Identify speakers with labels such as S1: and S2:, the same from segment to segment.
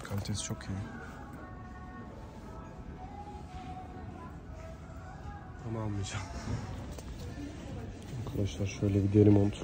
S1: Kalitesi çok iyi. Ama almayacağım. Arkadaşlar şöyle bir deri mont.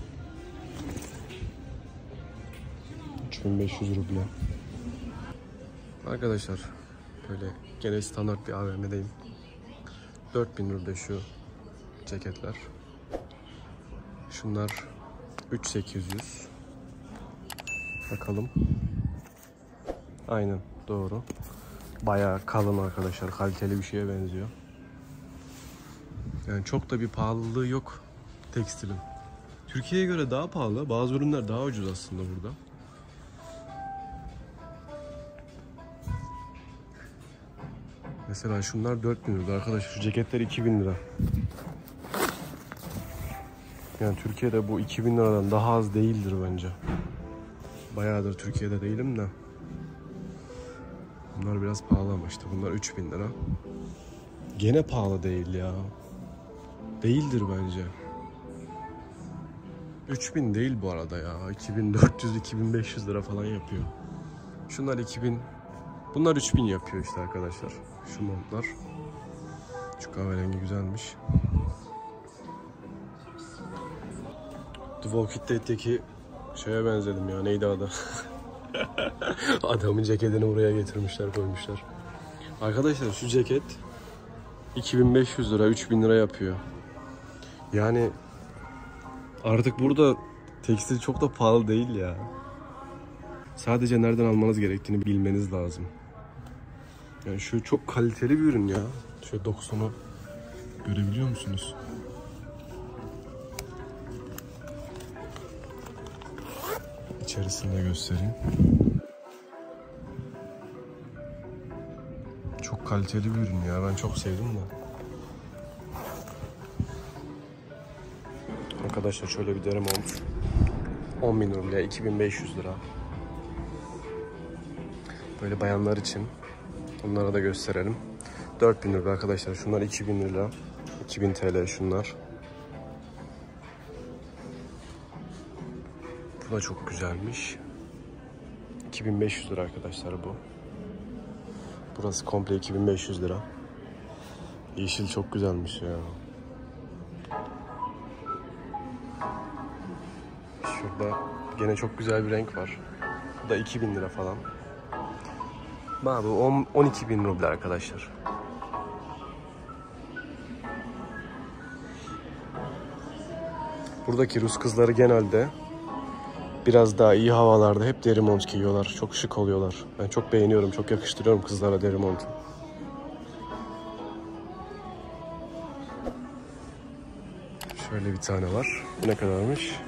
S1: 3500 ruble. Arkadaşlar böyle gene standart bir AVM'deyim. 4000 ruble şu ceketler. Şunlar 3800. Bakalım. Aynen doğru. Bayağı kalın arkadaşlar. Kaliteli bir şeye benziyor. Yani çok da bir pahalılığı yok tekstilin. Türkiye'ye göre daha pahalı. Bazı ürünler daha ucuz aslında burada. Mesela şunlar 4000 lira arkadaşlar. Şu ceketler 2000 lira. Yani Türkiye'de bu 2000 liradan daha az değildir bence. Bayağıdır Türkiye'de değilim de. Bunlar biraz pahalı ama işte bunlar 3000 lira. Gene pahalı değil ya. Değildir bence. 3000 değil bu arada ya. 2400-2500 lira falan yapıyor. Şunlar 2000. Bunlar 3000 yapıyor işte arkadaşlar. Şu montlar. Şu kahverengi güzelmiş. The Walking Dead'teki şeye benzedim ya. Neydi adı? Adamın ceketini buraya getirmişler, koymuşlar. Arkadaşlar şu ceket 2500 lira, 3000 lira yapıyor. Yani artık burada tekstil çok da pahalı değil ya. Sadece nereden almanız gerektiğini bilmeniz lazım. Yani şu çok kaliteli bir ürün ya. Şöyle dokusunu görebiliyor musunuz? İçerisini de göstereyim. Çok kaliteli bir ürün ya. Ben çok sevdim de. Arkadaşlar şöyle bir deri mont. 10.000 ruble, 2500 lira. Böyle bayanlar için. Onlara da gösterelim. 4000 lira arkadaşlar. Şunlar 2000 lira. 2000 TL şunlar. Bu da çok güzelmiş. 2500 lira arkadaşlar bu. Burası komple 2500 lira. Yeşil çok güzelmiş ya. Şurada gene çok güzel bir renk var. Bu da 2000 lira falan. Bu 12.000 ruble arkadaşlar. Buradaki Rus kızları genelde biraz daha iyi havalarda hep deri mont giyiyorlar. Çok şık oluyorlar. Ben çok beğeniyorum, çok yakıştırıyorum kızlara deri montu. Şöyle bir tane var. Bu ne kadarmış?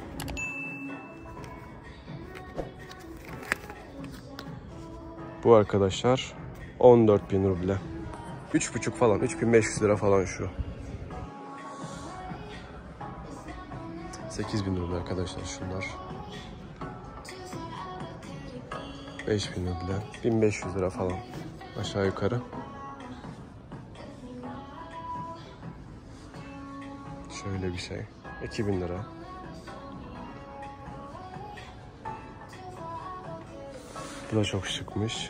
S1: Bu arkadaşlar 14.000 ruble. 3,5 falan, 3500 lira falan şu. 8.000 ruble arkadaşlar şunlar. 5.000 ruble, 1500 lira falan aşağı yukarı. Şöyle bir şey. 2000 lira. Bu da çok şıkmış.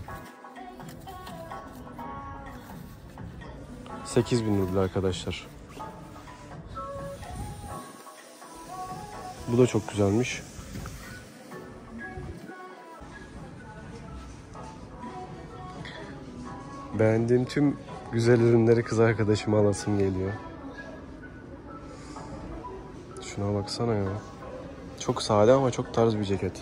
S1: 8.000 ruble arkadaşlar. Bu da çok güzelmiş. Beğendiğim tüm güzel ürünleri kız arkadaşıma alasım geliyor. Şuna baksana ya. Çok sade ama çok tarz bir ceket.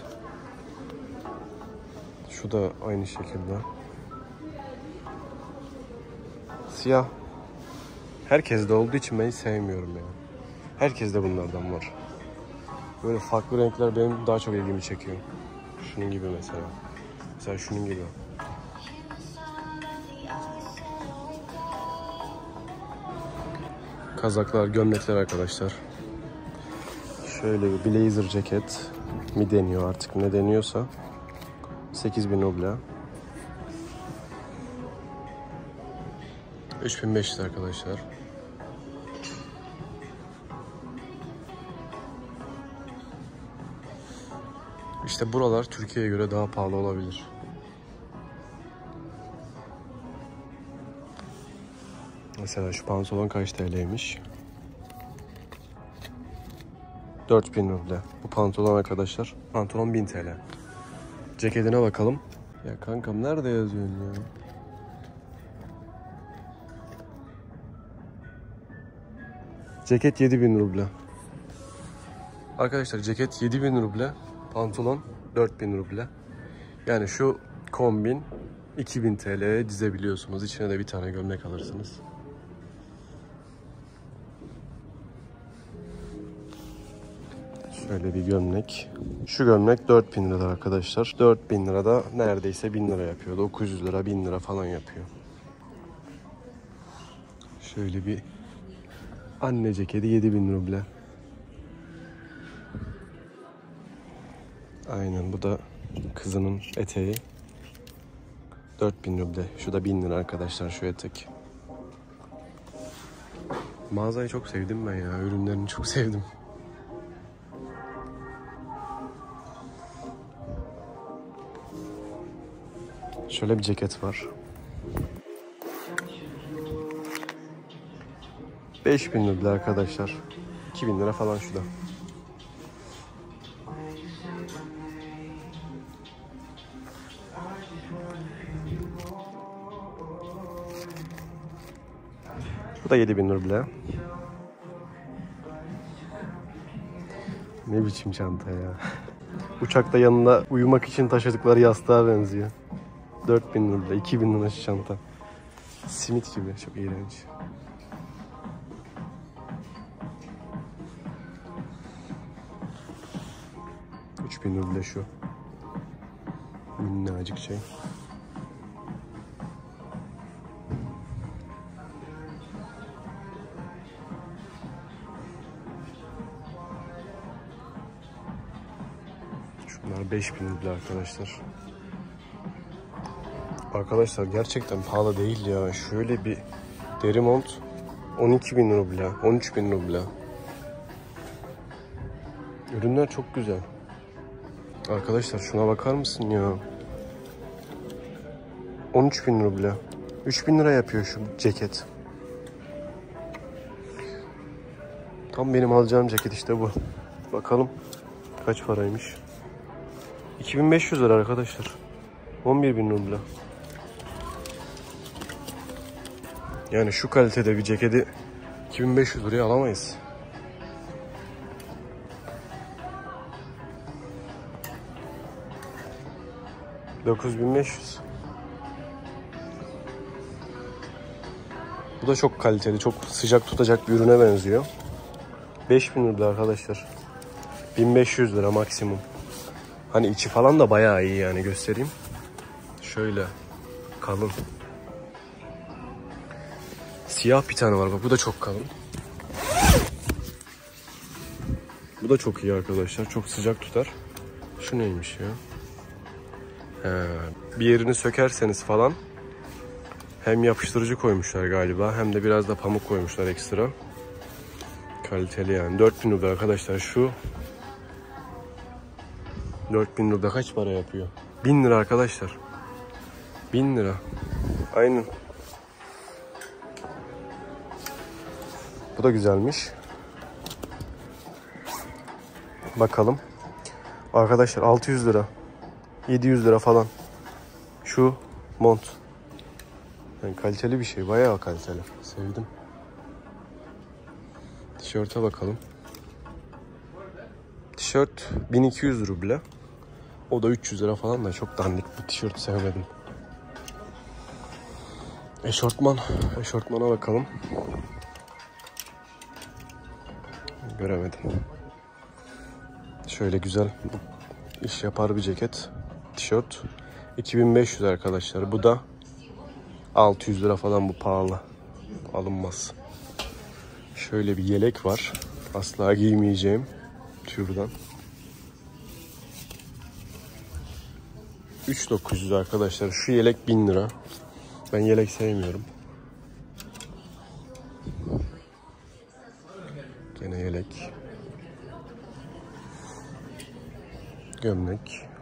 S1: Şu da aynı şekilde. Siyah. Herkeste olduğu için ben hiç sevmiyorum yani. Herkeste bunlardan var. Böyle farklı renkler benim daha çok ilgimi çekiyor. Şunun gibi mesela. Mesela şunun gibi. Kazaklar, gömlekler arkadaşlar. Şöyle bir blazer ceket mi deniyor artık ne deniyorsa. 8.000 ruble. 3500 arkadaşlar. İşte buralar Türkiye'ye göre daha pahalı olabilir. Mesela şu pantolon kaç TL'ymiş? 4000 ruble. Bu pantolon arkadaşlar. Pantolon 1000 TL. Ceketine bakalım. Ya kankam nerede yazıyorsun ya? Ceket 7000 ruble. Arkadaşlar ceket 7000 ruble. Pantolon 4000 ruble. Yani şu kombin 2000 TL'ye dizebiliyorsunuz. İçine de bir tane gömlek alırsınız. Şöyle bir gömlek. Şu gömlek 4000 lira arkadaşlar. 4000 lira da neredeyse 1000 lira yapıyor. 900 lira 1000 lira falan yapıyor. Şöyle bir anne ceketi 7000 ruble. Aynen, bu da kızının eteği. 4000 ruble. Şu da 1000 lira arkadaşlar şu etek. Mağazayı çok sevdim ben ya. Ürünlerini çok sevdim. Şöyle bir ceket var. 5000 ruble arkadaşlar. 2000 lira falan şu da. Bu da 7000 ruble. Ne biçim çanta ya. Uçakta yanında uyumak için taşıdıkları yastığa benziyor. 4000 ruble, 2000 lira şu çanta. Simit gibi, çok iğrenç. $3000 ruble şu. Minnacık şey. Şunlar 5000 ruble arkadaşlar. Arkadaşlar gerçekten pahalı değil ya. Şöyle bir deri mont 12.000 ruble, 13.000 ruble. Ürünler çok güzel. Arkadaşlar şuna bakar mısın ya? 13.000 ruble. 3000 lira yapıyor şu ceket. Tam benim alacağım ceket işte bu. Bakalım kaç paraymış. 2500 lira arkadaşlar. 11.000 ruble. Yani şu kalitede bir ceketi 2500 liraya alamayız. $9500. Bu da çok kaliteli, çok sıcak tutacak bir ürüne benziyor. 5000 ruble arkadaşlar. 1500 lira maksimum. Hani içi falan da bayağı iyi yani, göstereyim. Şöyle kalın. Siyah bir tane var bak, bu da çok kalın. Bu da çok iyi arkadaşlar, çok sıcak tutar. Şu neymiş ya? Bir yerini sökerseniz falan hem yapıştırıcı koymuşlar galiba, hem de biraz da pamuk koymuşlar ekstra. Kaliteli yani. 4000 ruble arkadaşlar şu. 4000 ruble kaç para yapıyor? 1000 lira arkadaşlar. 1000 lira. Aynen. Bu da güzelmiş. Bakalım. Arkadaşlar 600 lira. 700 lira falan. Şu mont. Yani kaliteli bir şey. Bayağı kaliteli. Sevdim. Tişörte bakalım. Tişört 1200 ruble. O da 300 lira falan da çok dandik, bu tişörtü sevmedim. Eşortman. Eşortmana bakalım. Göremedim. Şöyle güzel iş yapar bir ceket. Tişört 2500 arkadaşlar. Bu da 600 lira falan, bu pahalı. Alınmaz. Şöyle bir yelek var. Asla giymeyeceğim türden. 3900 arkadaşlar. Şu yelek 1000 lira. Ben yelek sevmiyorum. Gene yelek. Gömlek.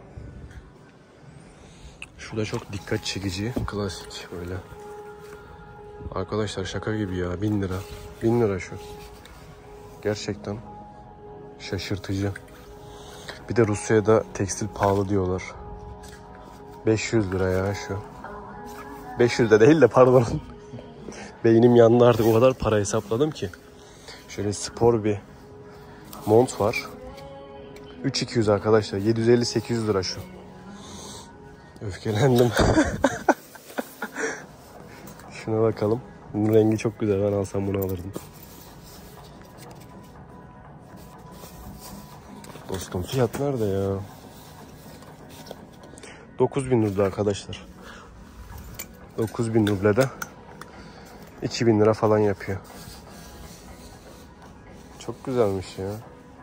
S1: Şu da çok dikkat çekici. Klasik böyle. Arkadaşlar şaka gibi ya. 1000 lira. 1000 lira şu. Gerçekten şaşırtıcı. Bir de Rusya'da tekstil pahalı diyorlar. 500 lira ya şu. 500 de değil de pardon. Beynim yandı artık, o kadar para hesapladım ki. Şöyle spor bir mont var. 3200 arkadaşlar. 750-800 lira şu. Öfkelendim. Şuna bakalım. Bunun rengi çok güzel. Ben alsam bunu alırdım. Dostum fiyat nerede ya? 9000 ruble arkadaşlar. 9000 ruble de 2000 lira falan yapıyor. Çok güzelmiş ya.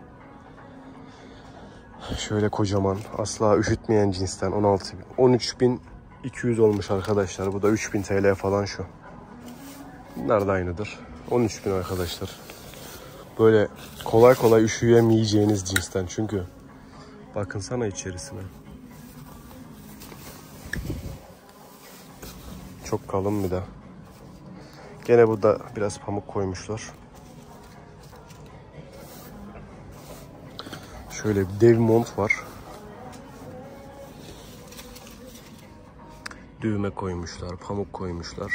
S1: Şöyle kocaman, asla üşütmeyen cinsten 13.200 olmuş arkadaşlar. Bu da 3000 TL falan şu. Bunlar da aynıdır. 13.000 arkadaşlar. Böyle kolay kolay üşüyemeyeceğiniz cinsten çünkü. Bakın sana içerisine. Çok kalın bir de. Gene burada biraz pamuk koymuşlar. Şöyle bir dev mont var. Düğme koymuşlar, pamuk koymuşlar.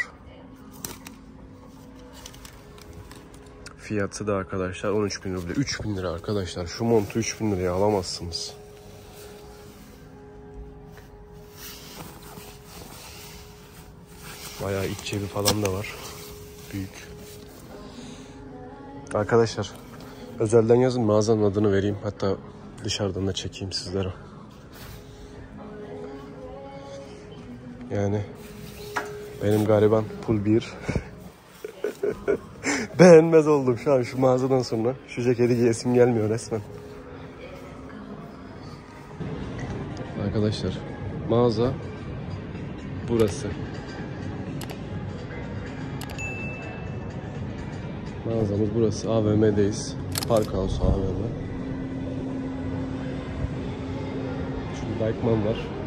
S1: Fiyatı da arkadaşlar 13.000 ruble. 3000 lira arkadaşlar. Şu montu 3000 liraya alamazsınız. Bayağı iç cebi falan da var. Büyük. Arkadaşlar özelden yazın, mağazanın adını vereyim. Hatta dışarıdan da çekeyim sizlere. Yani benim gariban pul bir. Beğenmez oldum şu an şu mağazadan sonra. Şu ceketi giyesim gelmiyor resmen. Arkadaşlar mağaza burası. Mağazamız burası. AVM'deyiz. Park House AVM. Şurada Deichmann var.